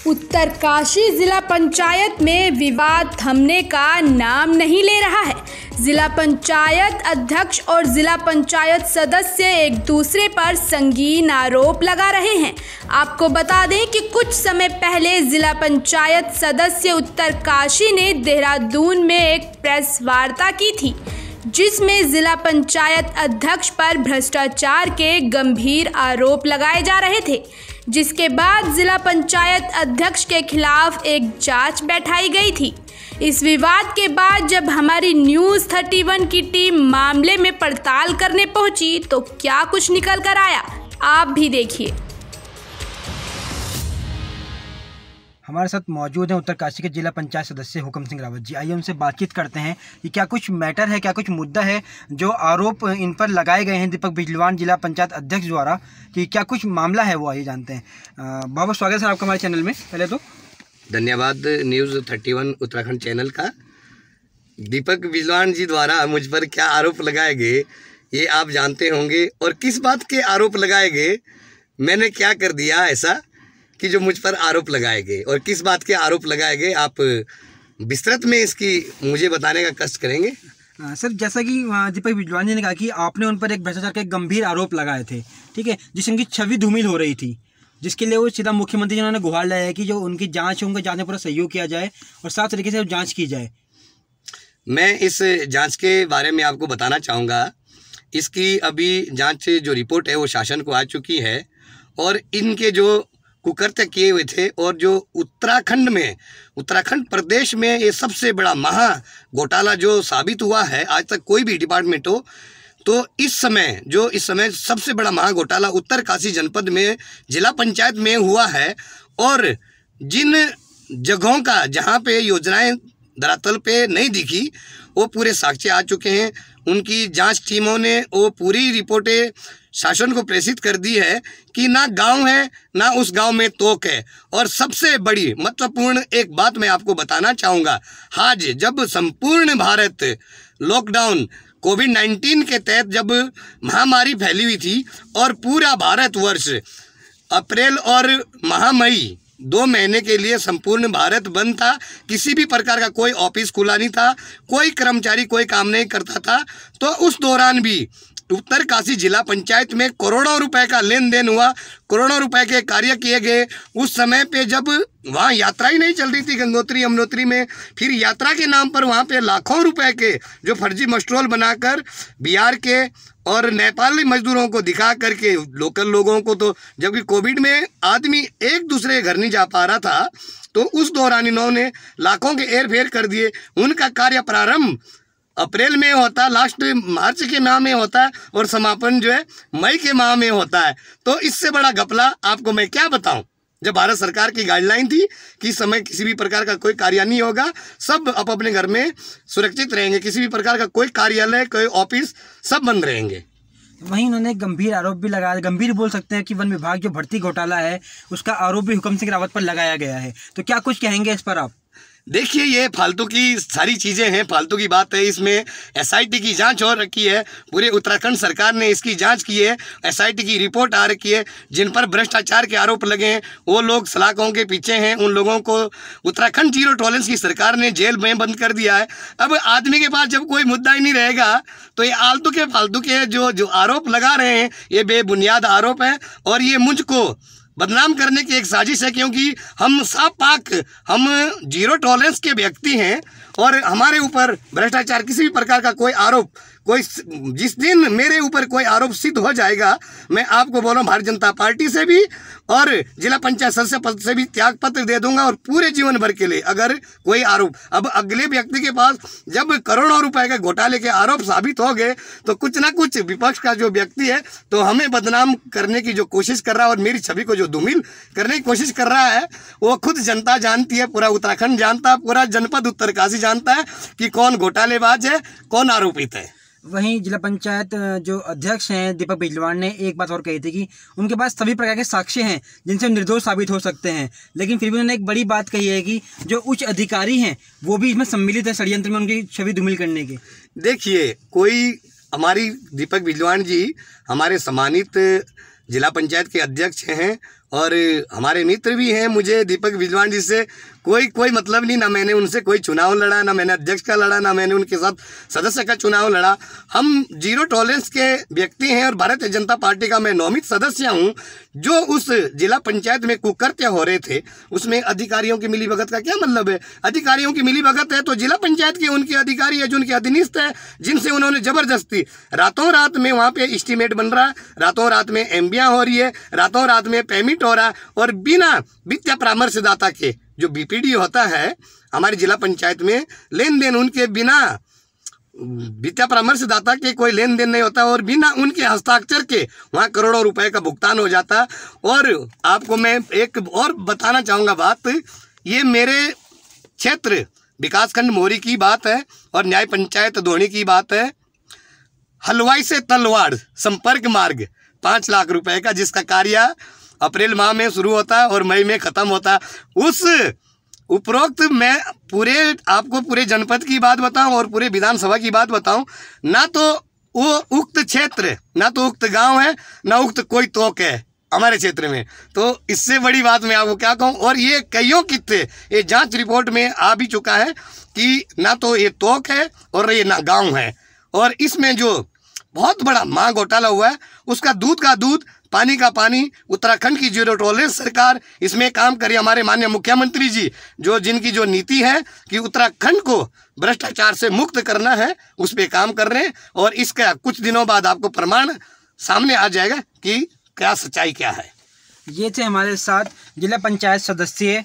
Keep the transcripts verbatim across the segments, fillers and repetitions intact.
उत्तरकाशी जिला पंचायत में विवाद थमने का नाम नहीं ले रहा है। जिला पंचायत अध्यक्ष और जिला पंचायत सदस्य एक दूसरे पर संगीन आरोप लगा रहे हैं। आपको बता दें कि कुछ समय पहले जिला पंचायत सदस्य उत्तरकाशी ने देहरादून में एक प्रेस वार्ता की थी, जिसमें जिला पंचायत अध्यक्ष पर भ्रष्टाचार के गंभीर आरोप लगाए जा रहे थे, जिसके बाद जिला पंचायत अध्यक्ष के खिलाफ एक जांच बैठाई गई थी। इस विवाद के बाद जब हमारी न्यूज़ थर्टी वन की टीम मामले में पड़ताल करने पहुंची तो क्या कुछ निकल कर आया, आप भी देखिए। हमारे साथ मौजूद हैं उत्तरकाशी के जिला पंचायत सदस्य हुकम सिंह रावत जी। आइए उनसे बातचीत करते हैं कि क्या कुछ मैटर है, क्या कुछ मुद्दा है जो आरोप इन पर लगाए गए हैं दीपक बिजलवान जिला पंचायत अध्यक्ष द्वारा, कि क्या कुछ मामला है वो आइए जानते हैं। बहुत बहुत स्वागत है आपका हमारे चैनल में। पहले तो धन्यवाद news thirty one Uttarakhand channel का। दीपक बिजलवान जी द्वारा मुझ पर क्या आरोप लगाए गए ये आप जानते होंगे, और किस बात के आरोप लगाए गए, मैंने क्या कर दिया ऐसा कि जो मुझ पर आरोप लगाए गए और किस बात के आरोप लगाए गए, आप विस्तृत में इसकी मुझे बताने का कष्ट करेंगे। आ, सर, जैसा कि दीपक बिजलवान जी ने कहा कि आपने उन पर एक भ्रष्टाचार के गंभीर आरोप लगाए थे, ठीक है, जिससे उनकी छवि धूमिल हो रही थी, जिसके लिए वो सीधा मुख्यमंत्री जी ने गुहार लगाया है कि जो उनकी जांच है उनके जांच में पूरा सहयोग किया जाए और साफ तरीके से जांच की जाए। मैं इस जांच के बारे में आपको बताना चाहूँगा। इसकी अभी जांच जो रिपोर्ट है वो शासन को आ चुकी है, और इनके जो कुकृत्य किए हुए थे और जो उत्तराखंड में उत्तराखंड प्रदेश में ये सबसे बड़ा महा घोटाला जो साबित हुआ है, आज तक कोई भी डिपार्टमेंट हो, तो इस समय जो इस समय सबसे बड़ा महा घोटाला उत्तरकाशी जनपद में जिला पंचायत में हुआ है, और जिन जगहों का जहां पे योजनाएं धरातल पे नहीं दिखी वो पूरे साक्ष्य आ चुके हैं। उनकी जांच टीमों ने वो पूरी रिपोर्टें शासन को प्रेषित कर दी है कि ना गांव है ना उस गांव में तोक है। और सबसे बड़ी महत्वपूर्ण एक बात मैं आपको बताना चाहूँगा, आज जब संपूर्ण भारत लॉकडाउन कोविड नाइन्टीन के तहत जब महामारी फैली हुई थी और पूरा भारतवर्ष अप्रैल और माह मई दो महीने के लिए संपूर्ण भारत बंद था, किसी भी प्रकार का कोई ऑफिस खुला नहीं था, कोई कर्मचारी कोई काम नहीं करता था, तो उस दौरान भी उत्तरकाशी जिला पंचायत में करोड़ों रुपए का लेन देन हुआ, करोड़ों रुपए के कार्य किए गए। उस समय पे जब वहाँ यात्रा ही नहीं चल रही थी गंगोत्री यमुनोत्री में, फिर यात्रा के नाम पर वहाँ पे लाखों रुपए के जो फर्जी मस्ट्रोल बनाकर बिहार के और नेपाली मजदूरों को दिखा करके लोकल लोगों को, तो जबकि कोविड में आदमी एक दूसरे घर नहीं जा पा रहा था, तो उस दौरान इन्होंने लाखों के हेर फेर कर दिए। उनका कार्य प्रारंभ अप्रैल में होता, लास्ट मार्च के माह में होता है, और समापन जो है मई के माह में होता है। तो इससे बड़ा घपला आपको मैं क्या बताऊं। जब भारत सरकार की गाइडलाइन थी कि इस समय किसी भी प्रकार का कोई कार्य नहीं होगा, सब अब अपने घर में सुरक्षित रहेंगे, किसी भी प्रकार का कोई कार्यालय कोई ऑफिस सब बंद रहेंगे। वहीं उन्होंने गंभीर आरोप भी लगाया, गंभीर बोल सकते हैं कि वन विभाग जो भर्ती घोटाला है उसका आरोप भी हुकम सिंह रावत पर लगाया गया है। तो क्या कुछ कहेंगे इस पर आप? देखिए, ये फालतू की सारी चीज़ें हैं, फालतू की बात है। इसमें एसआईटी की जांच हो रखी है, पूरे उत्तराखंड सरकार ने इसकी जांच की है, एसआईटी की रिपोर्ट आ रखी है। जिन पर भ्रष्टाचार के आरोप लगे हैं वो लोग सलाखों के पीछे हैं, उन लोगों को उत्तराखंड जीरो टॉलरेंस की सरकार ने जेल में बंद कर दिया है। अब आदमी के पास जब कोई मुद्दा ही नहीं रहेगा तो ये आलतू के फालतू के जो जो आरोप लगा रहे हैं ये बेबुनियाद आरोप है, और ये मुझको बदनाम करने की एक साजिश है, क्योंकि हम साफ पाक हम जीरो टॉलरेंस के व्यक्ति हैं, और हमारे ऊपर भ्रष्टाचार किसी भी प्रकार का कोई आरोप, कोई जिस दिन मेरे ऊपर कोई आरोप सिद्ध हो जाएगा, मैं आपको बोल रहा हूँ भारतीय जनता पार्टी से भी और जिला पंचायत सदस्य पद से भी त्याग पत्र दे दूंगा, और पूरे जीवन भर के लिए अगर कोई आरोप, अब अगले व्यक्ति के पास जब करोड़ों रुपए के घोटाले के आरोप साबित हो गए तो कुछ ना कुछ विपक्ष का जो व्यक्ति है तो हमें बदनाम करने की जो कोशिश कर रहा है और मेरी छवि को जो धूमिल करने की कोशिश कर रहा है, वो खुद जनता जानती है, पूरा उत्तराखंड जानता है, पूरा जनपद उत्तरकाशी जानता है कि कौन घोटालेबाज है, कौन आरोपित है। वहीं जिला पंचायत जो अध्यक्ष हैं दीपक बिजलवान ने एक बात और कही थी कि उनके पास सभी प्रकार के साक्ष्य हैं जिनसे निर्दोष साबित हो सकते हैं, लेकिन फिर भी उन्होंने एक बड़ी बात कही है कि जो उच्च अधिकारी हैं वो भी इसमें सम्मिलित है षड्यंत्र में उनकी छवि धूमिल करने की। देखिए, कोई हमारी दीपक बिजलवान जी हमारे सम्मानित जिला पंचायत के अध्यक्ष हैं और हमारे मित्र भी हैं। मुझे दीपक बिजलान जी से कोई कोई मतलब नहीं, ना मैंने उनसे कोई चुनाव लड़ा, ना मैंने अध्यक्ष का लड़ा, ना मैंने उनके साथ सदस्य का चुनाव लड़ा। हम जीरो टॉलरेंस के व्यक्ति हैं और भारतीय जनता पार्टी का मैं नौमित सदस्य हूं। जो उस जिला पंचायत में कुकृत्य हो रहे थे उसमें अधिकारियों की मिलीभगत का क्या मतलब है? अधिकारियों की मिलीभगत है तो जिला पंचायत के उनके अधिकारी है जो उनके अधीनस्थ है, जिनसे उन्होंने जबरदस्ती रातों रात में वहाँ पे एस्टीमेट बन रहा है, रातों रात में एमबियाँ हो रही है, रातों रात में पेमेंट हो रहा है, और बिना वित्तीय परामर्शदाता के जो बीपीडी होता है हमारी जिला पंचायत में, लेन देन उनके बिना वित्तीय परामर्शदाता के कोई लेन देन नहीं होता और बिना उनके हस्ताक्षर के वहाँ करोड़ों रुपए का भुगतान हो जाता। और आपको मैं एक और बताना चाहूँगा बात, ये मेरे क्षेत्र विकासखंड मोरी की बात है और न्याय पंचायत धोनी की बात है। हलवाई से तलवाड़ संपर्क मार्ग पाँच लाख रुपए का, जिसका कार्य अप्रैल माह में शुरू होता है और मई में ख़त्म होता है। उस उपरोक्त मैं पूरे आपको पूरे जनपद की बात बताऊं और पूरे विधानसभा की बात बताऊं, ना तो वो उक्त क्षेत्र, ना तो उक्त गांव है, ना उक्त कोई तोक है हमारे क्षेत्र में। तो इससे बड़ी बात मैं आपको क्या कहूं, और ये कईयों कितने ये जांच रिपोर्ट में आ भी चुका है कि ना तो ये तोक है और ये ना गांव है। और इसमें जो बहुत बड़ा मां घोटाला हुआ है उसका दूध का दूध पानी का पानी उत्तराखंड की जीरो टॉलरेंस सरकार इसमें काम करे। हमारे माननीय मुख्यमंत्री जी जो जिनकी जो नीति है कि उत्तराखंड को भ्रष्टाचार से मुक्त करना है उस पर काम कर रहे हैं, और इसका कुछ दिनों बाद आपको प्रमाण सामने आ जाएगा कि क्या सच्चाई क्या है। ये थे हमारे साथ जिला पंचायत सदस्य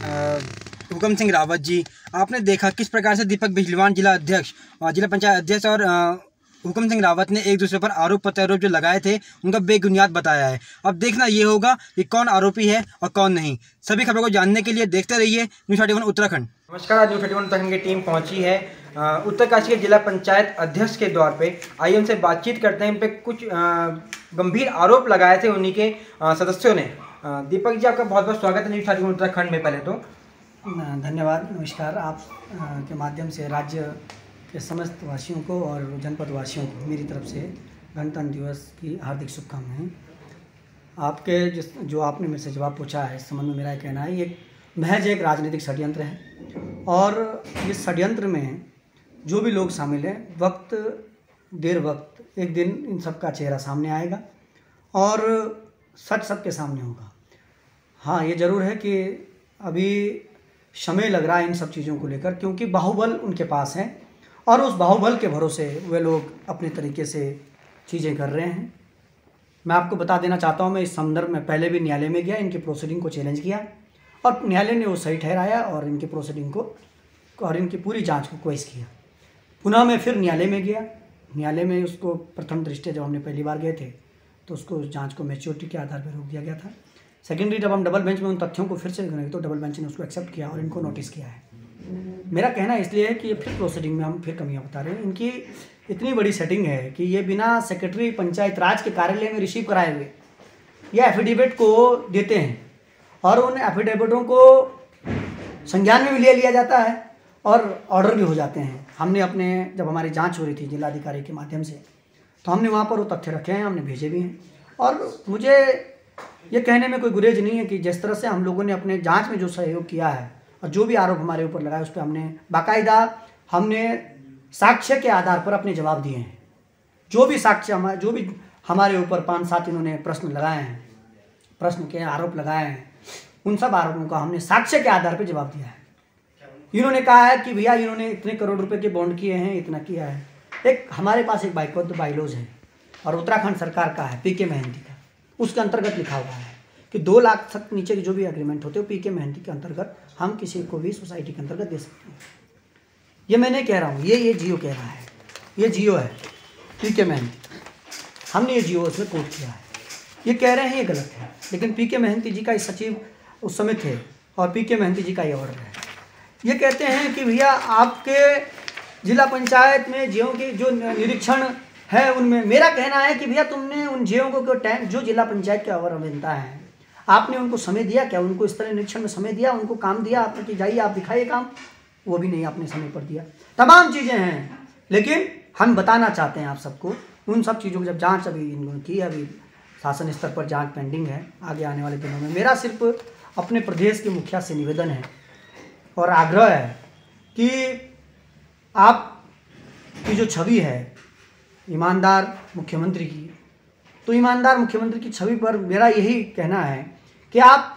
हुकम सिंह रावत जी। आपने देखा किस प्रकार से दीपक बिजलान जिला अध्यक्ष और जिला पंचायत अध्यक्ष और हुकम सिंह रावत ने एक दूसरे पर आरोप प्रत्यारोप जो लगाए थे उनका बेबुनियाद बताया है। अब देखना ये होगा कि कौन आरोपी है और कौन नहीं। सभी खबरों को जानने के लिए देखते रहिए न्यूज़ थर्टी वन उत्तराखंड। नमस्कार, आज न्यूज़ थर्टी वन उत्तराखंड की टीम पहुंची है उत्तरकाशी के जिला पंचायत अध्यक्ष के द्वार पे। आइए उनसे बातचीत करते हैं। इन पे कुछ गंभीर आरोप लगाए थे उन्हीं के सदस्यों ने। दीपक जी, आपका बहुत बहुत स्वागत है न्यूज़ थर्टी वन उत्तराखंड में। पहले तो धन्यवाद, नमस्कार। आप के माध्यम से राज्य के समस्त वासियों को और जनपद वासियों को मेरी तरफ से गणतंत्र दिवस की हार्दिक शुभकामनाएं। आपके जिस जो आपने मेरे से जवाब पूछा है इस संबंध में मेरा कहना है ये महज एक राजनीतिक षड्यंत्र है, और इस षड्यंत्र में जो भी लोग शामिल हैं वक्त देर वक्त एक दिन इन सब का चेहरा सामने आएगा और सच सबके सामने होगा। हाँ, ये ज़रूर है कि अभी समय लग रहा है इन सब चीज़ों को लेकर, क्योंकि बाहुबल उनके पास है और उस बाहुबल के भरोसे वे लोग अपने तरीके से चीज़ें कर रहे हैं। मैं आपको बता देना चाहता हूँ, मैं इस संदर्भ में पहले भी न्यायालय में गया, इनकी प्रोसीडिंग को चैलेंज किया और न्यायालय ने वो सही ठहराया और इनकी प्रोसीडिंग को और इनकी पूरी जांच को क्वेश्चन किया। पुनः मैं फिर न्यायालय में गया। न्यायालय में उसको प्रथम दृष्टया जब हमने पहली बार गए थे तो उसको जाँच को मैच्योरिटी के आधार पर रोक दिया गया था। सेकेंडरी जब हम डबल बेंच में उन तथ्यों को फिर से गए तो डबल बेंच ने उसको एक्सेप्ट किया और इनको नोटिस किया है। मेरा कहना इसलिए है कि ये फिर प्रोसीडिंग में हम फिर कमियां बता रहे हैं। इनकी इतनी बड़ी सेटिंग है कि ये बिना सेक्रेटरी पंचायत राज के कार्यालय में रिसीव कराए हुए ये एफिडेविट को देते हैं और उन एफिडेविटों को संज्ञान में भी ले लिया जाता है और ऑर्डर भी हो जाते हैं। हमने अपने जब हमारी जांच हो रही थी जिलाधिकारी के माध्यम से तो हमने वहाँ पर वो तथ्य रखे हैं, हमने भेजे भी हैं। और मुझे ये कहने में कोई गुरेज नहीं है कि जिस तरह से हम लोगों ने अपने जाँच में जो सहयोग किया है और जो भी आरोप हमारे ऊपर लगाए उस पर हमने बाकायदा हमने साक्ष्य के आधार पर अपने जवाब दिए हैं। जो भी साक्ष्य हमारे जो भी हमारे ऊपर पाँच सात इन्होंने प्रश्न लगाए हैं, प्रश्न के आरोप लगाए हैं, उन सब आरोपों का हमने साक्ष्य के आधार पर जवाब दिया है। इन्होंने कहा है कि भैया इन्होंने इतने करोड़ रुपए के बॉन्ड किए हैं, इतना किया है। एक हमारे पास एक बाइकबद्ध बाइलॉज है और उत्तराखंड सरकार का है, पी के महंती का, उसके अंतर्गत लिखा हुआ है कि दो लाख तक नीचे के जो भी एग्रीमेंट होते हैं पी के महंती के अंतर्गत हम किसी को भी सोसाइटी के अंतर्गत दे सकते हैं। ये मैं नहीं कह रहा हूँ, ये ये जियो कह रहा है, ये जियो है पी के महंती, हमने ये जियो उसमें कोट किया है। ये कह रहे हैं ये गलत है, लेकिन पी के महंती जी का सचिव उस समय थे और पी के महंती जी का ये ऑर्डर है। ये कहते हैं कि भैया आपके जिला पंचायत में जियो के जो निरीक्षण है उनमें, मेरा कहना है कि भैया तुमने उन जियो को टाइम जो जिला पंचायत के अवर अभियंता हैं आपने उनको समय दिया क्या? उनको इस तरह निरीक्षण में समय दिया, उनको काम दिया आपने कि जाइए आप दिखाइए काम? वो भी नहीं आपने समय पर दिया। तमाम चीज़ें हैं, लेकिन हम बताना चाहते हैं आप सबको उन सब चीज़ों को जब जांच अभी इन्होंने की, अभी शासन स्तर पर जांच पेंडिंग है आगे आने वाले दिनों में। मेरा सिर्फ अपने प्रदेश के मुखिया से निवेदन है और आग्रह है कि आप की जो छवि है ईमानदार मुख्यमंत्री की, तो ईमानदार मुख्यमंत्री की छवि पर मेरा यही कहना है कि आप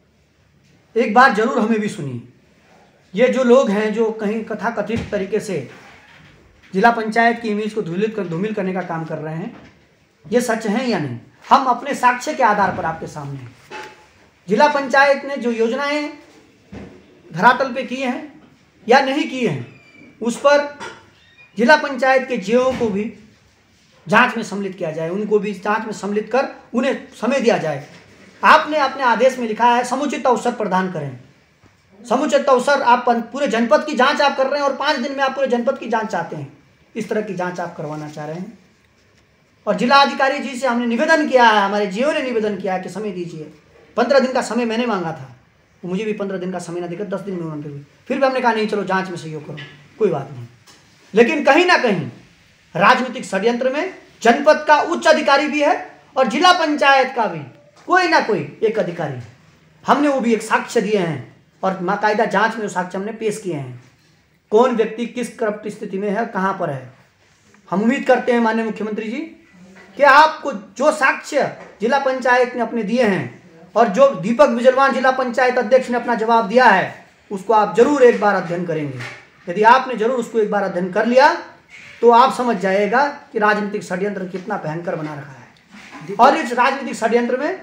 एक बार जरूर हमें भी सुनिए। ये जो लोग हैं जो कहीं कथाकथित तरीके से जिला पंचायत की इमेज को धूलित कर धूमिल करने का काम कर रहे हैं, ये सच है या नहीं? हम अपने साक्ष्य के आधार पर आपके सामने हैं। जिला पंचायत ने जो योजनाएं धरातल पे की हैं या नहीं की हैं, उस पर जिला पंचायत के जीओ को भी जांच में सम्मिलित किया जाए, उनको भी जांच में सम्मिलित कर उन्हें समय दिया जाए। आपने अपने आदेश में लिखा है समुचित अवसर प्रदान करें। समुचित अवसर आप पूरे जनपद की जांच आप कर रहे हैं और पाँच दिन में आप पूरे जनपद की जांच चाहते हैं। इस तरह की जांच आप करवाना चाह रहे हैं और जिला अधिकारी जी से हमने निवेदन किया है, हमारे जीओ ने निवेदन किया है कि समय दीजिए। पंद्रह दिन का समय मैंने मांगा था, मुझे भी पंद्रह दिन का समय ना देकर दस दिन में उन्होंने फिर भी हमने कहा नहीं चलो जाँच में सहयोग करो, कोई बात नहीं। लेकिन कहीं ना कहीं राजनीतिक षड्यंत्र में जनपद का उच्च अधिकारी भी है और जिला पंचायत का भी कोई ना कोई एक अधिकारी, हमने वो भी एक साक्ष्य दिए हैं और बाकायदा जांच में वो साक्ष्य हमने पेश किए हैं। कौन व्यक्ति किस करप्ट स्थिति में है, कहाँ पर है। हम उम्मीद करते हैं माननीय मुख्यमंत्री जी कि आपको जो साक्ष्य जिला पंचायत ने अपने दिए हैं और जो दीपक बिजलवान जिला पंचायत अध्यक्ष ने अपना जवाब दिया है, उसको आप जरूर एक बार अध्ययन करेंगे। यदि आपने जरूर उसको एक बार अध्ययन कर लिया तो आप समझ जाएगा कि राजनीतिक षड्यंत्र कितना भयंकर बना रखा है और इस राजनीतिक षड्यंत्र में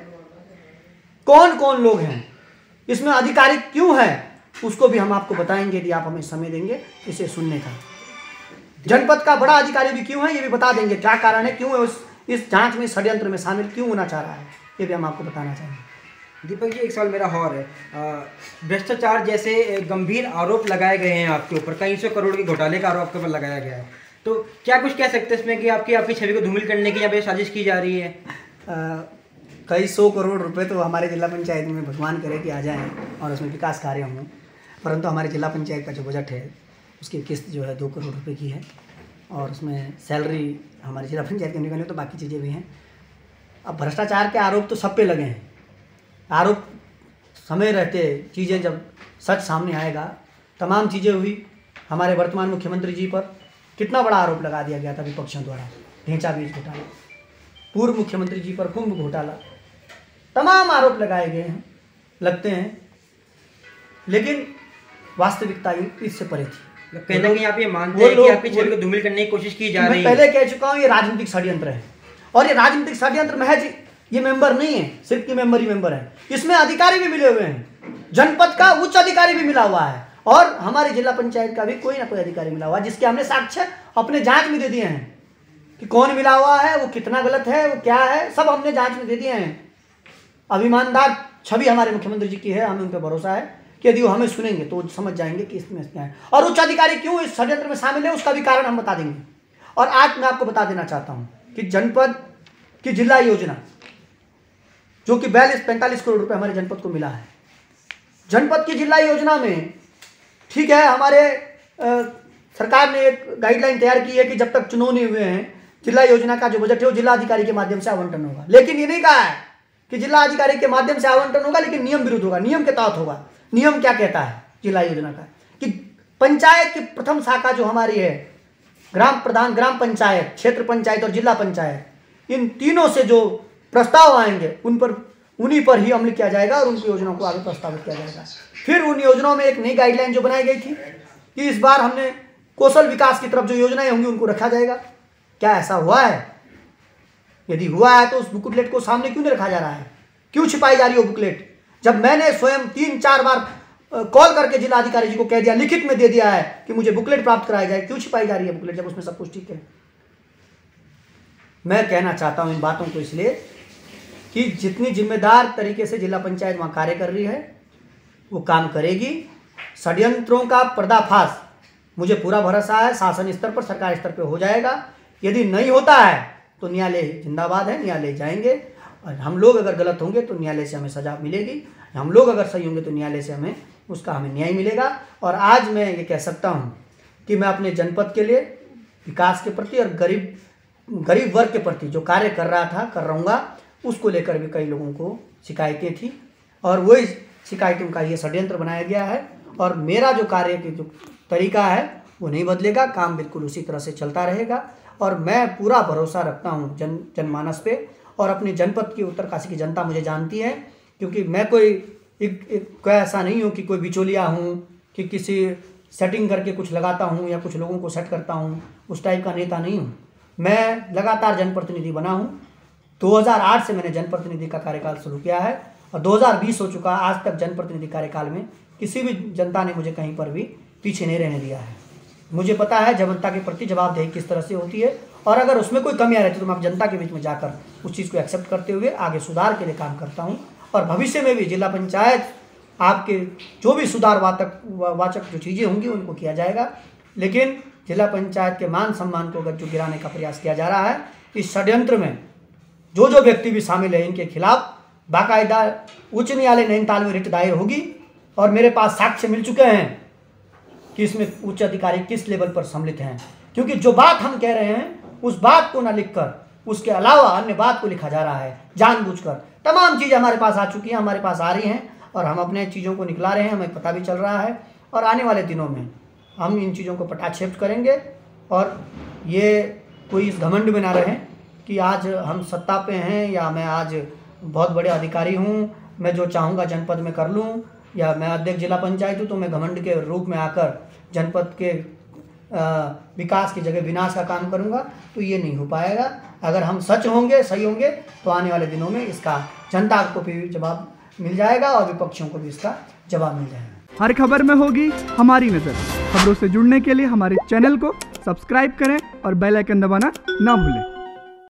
कौन कौन लोग हैं, इसमें अधिकारी क्यों है, उसको भी हम आपको बताएंगे यदि आप हमें समय देंगे इसे सुनने का। जनपद का बड़ा अधिकारी भी क्यों है ये भी बता देंगे, क्या कारण है, क्यों है उस इस जांच में षड्यंत्र में शामिल क्यों होना चाह रहा है, ये भी हम आपको बताना चाहेंगे। दीपक जी, एक सवाल मेरा और है। भ्रष्टाचार जैसे गंभीर आरोप लगाए गए हैं आपके ऊपर, कई सौ करोड़ के घोटाले का आरोप आपके ऊपर लगाया गया है, तो क्या कुछ कह सकते हैं इसमें कि आपकी आपकी छवि को धूमिल करने की यहाँ पे साजिश की जा रही है? आ, कई सौ करोड़ रुपए तो हमारे जिला पंचायत में भगवान करे कि आ जाएं और उसमें विकास कार्य हों, परंतु हमारे जिला पंचायत का जो बजट है उसकी किस्त जो है दो करोड़ रुपए की है और उसमें सैलरी हमारे जिला पंचायत के निकलने तो बाकी चीज़ें भी हैं। अब भ्रष्टाचार के आरोप तो सब पे लगे हैं, आरोप समय रहते चीज़ें जब सच सामने आएगा, तमाम चीज़ें हुई। हमारे वर्तमान मुख्यमंत्री जी पर कितना बड़ा आरोप लगा दिया गया था विपक्षियों द्वारा, ढेंचा बीज घोटाला, पूर्व मुख्यमंत्री जी पर कुंभ घोटाला, तमाम आरोप लगाए गए हैं, लगते हैं, लेकिन वास्तविकता इससे परे थी। कहीं ना कहीं आप ये मानते हैं कि आपकी छवि को धूमिल करने की कोशिश की जा रही है? मैं पहले कह चुका हूँ ये राजनीतिक षड्यंत्र है और ये राजनीतिक षड्यंत्र महज ये मेंबर नहीं है, सिर्फ की मेंबर ही मेंबर है, इसमें अधिकारी भी मिले हुए हैं, जनपद का उच्च अधिकारी भी मिला हुआ है और हमारे जिला पंचायत का भी कोई ना कोई अधिकारी मिला हुआ है, जिसके हमने साक्ष्य अपने जांच में दे दिए हैं कि कौन मिला हुआ है, वो कितना गलत है, वो क्या है, सब हमने जांच में दे दिए हैं। अब ईमानदार छवि हमारे मुख्यमंत्री जी की है, हमें उन पर भरोसा है कि यदि वो हमें सुनेंगे तो समझ जाएंगे कि इसमें क्या है और उच्च अधिकारी क्यों इस षड्यंत्र में शामिल है, उसका भी कारण हम बता देंगे। और आज मैं आपको बता देना चाहता हूँ कि जनपद की जिला योजना जो कि बयालीस पैंतालीस करोड़ रुपए हमारे जनपद को मिला है, जनपद की जिला योजना में ठीक है हमारे आ, सरकार ने एक गाइडलाइन तैयार की है कि जब तक चुनाव नहीं हुए हैं जिला योजना का जो बजट है वो जिला अधिकारी के माध्यम से आवंटन होगा, लेकिन ये नहीं कहा है कि जिला अधिकारी के माध्यम से आवंटन होगा, लेकिन नियम विरुद्ध होगा, नियम के तहत होगा। नियम क्या कहता है जिला योजना का कि पंचायत की प्रथम शाखा जो हमारी है, ग्राम प्रधान, ग्राम पंचायत, क्षेत्र पंचायत और जिला पंचायत, इन तीनों से जो प्रस्ताव आएंगे उन पर उन्हीं पर ही अमल किया जाएगा और उनकी योजनाओं को आगे प्रस्तावित किया जाएगा। फिर उन योजनाओं में एक नई गाइडलाइन जो बनाई गई थी कि इस बार हमने कौशल विकास की तरफ जो योजनाएं होंगी उनको रखा जाएगा। क्या ऐसा हुआ है? यदि हुआ है तो उस बुकलेट को सामने क्यों नहीं रखा जा रहा है, क्यों छिपाई जा रही है बुकलेट? जब मैंने स्वयं तीन चार बार कॉल करके जिला अधिकारी जी को कह दिया, लिखित में दे दिया है कि मुझे बुकलेट प्राप्त कराया जाए, क्यों छिपाई जा रही है बुकलेट जब उसमें सब कुछ ठीक है? मैं कहना चाहता हूं इन बातों को इसलिए कि जितनी जिम्मेदार तरीके से जिला पंचायत वहां कार्य कर रही है वो काम करेगी। षड्यंत्रों का पर्दाफाश मुझे पूरा भरोसा है शासन स्तर पर, सरकार स्तर पर हो जाएगा। यदि नहीं होता है तो न्यायालय जिंदाबाद है, न्यायालय जाएंगे और हम लोग अगर गलत होंगे तो न्यायालय से हमें सजा मिलेगी, हम लोग अगर सही होंगे तो न्यायालय से हमें उसका हमें न्याय मिलेगा। और आज मैं ये कह सकता हूँ कि मैं अपने जनपद के लिए विकास के प्रति और गरीब गरीब वर्ग के प्रति जो कार्य कर रहा था कर रहूँगा उसको लेकर भी कई लोगों को शिकायतें थी और वही शिकायतों का ये षड्यंत्र बनाया गया है। और मेरा जो कार्य की जो तरीका है वो नहीं बदलेगा, काम बिल्कुल उसी तरह से चलता रहेगा। और मैं पूरा भरोसा रखता हूँ जन जनमानस पे और अपनी जनपद की उत्तरकाशी की जनता मुझे जानती है, क्योंकि मैं कोई एक, एक कोई ऐसा नहीं हूँ कि कोई बिचौलिया हूँ कि किसी सेटिंग करके कुछ लगाता हूँ या कुछ लोगों को सेट करता हूँ, उस टाइप का नेता नहीं हूँ। मैं लगातार जनप्रतिनिधि बना हूँ। दो हज़ार आठ से मैंने जनप्रतिनिधि का कार्यकाल शुरू किया है और दो हज़ार बीस हो चुका, आज तक जनप्रतिनिधि कार्यकाल में किसी भी जनता ने मुझे कहीं पर भी पीछे नहीं रहने दिया है। मुझे पता है जनता के प्रति जवाबदेही किस तरह से होती है और अगर उसमें कोई कमियाँ रहती है तो मैं जनता के बीच में जाकर उस चीज़ को एक्सेप्ट करते हुए आगे सुधार के लिए काम करता हूँ। और भविष्य में भी जिला पंचायत आपके जो भी सुधार वाचक वाचक जो चीज़ें होंगी उनको किया जाएगा, लेकिन जिला पंचायत के मान सम्मान को अगर जो गिराने का प्रयास किया जा रहा है, इस षड्यंत्र में जो जो व्यक्ति भी शामिल है इनके खिलाफ बाकायदा उच्च न्यायालय नैनीताल में रिट दायर होगी और मेरे पास साक्ष्य मिल चुके हैं कि इसमें उच्च अधिकारी किस लेवल पर सम्मिलित हैं। क्योंकि जो बात हम कह रहे हैं उस बात को न लिखकर उसके अलावा अन्य बात को लिखा जा रहा है जानबूझकर। तमाम चीज़ें हमारे पास आ चुकी हैं, हमारे पास आ रही हैं और हम अपने चीज़ों को निकला रहे हैं, हमें पता भी चल रहा है और आने वाले दिनों में हम इन चीज़ों को पटाक्षेप करेंगे। और ये कोई इस घमंड में ना रहें कि आज हम सत्ता पे हैं या मैं आज बहुत बड़े अधिकारी हूँ, मैं जो चाहूँगा जनपद में कर लूँ, या मैं अध्यक्ष जिला पंचायत हूँ तो मैं घमंड के रूप में आकर जनपद के आ, विकास की जगह विनाश का काम करूँगा, तो ये नहीं हो पाएगा। अगर हम सच होंगे, सही होंगे तो आने वाले दिनों में इसका जनता को भी जवाब मिल जाएगा और विपक्षियों को भी इसका जवाब मिल जाएगा। हर खबर में होगी हमारी नज़र। खबरों से जुड़ने के लिए हमारे चैनल को सब्सक्राइब करें और बेल आइकन दबाना ना भूलें।